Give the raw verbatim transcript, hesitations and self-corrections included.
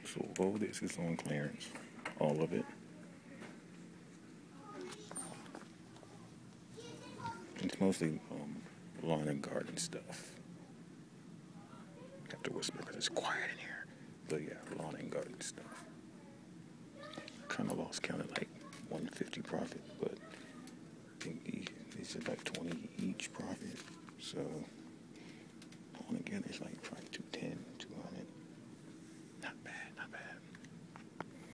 So all this is on clearance, all of it. It's mostly um, lawn and garden stuff. I have to whisper because it's quiet in here. But yeah, lawn and garden stuff. Kind of lost count at like one fifty profit, but I think these are like twenty each profit. So altogether it's like probably two ten.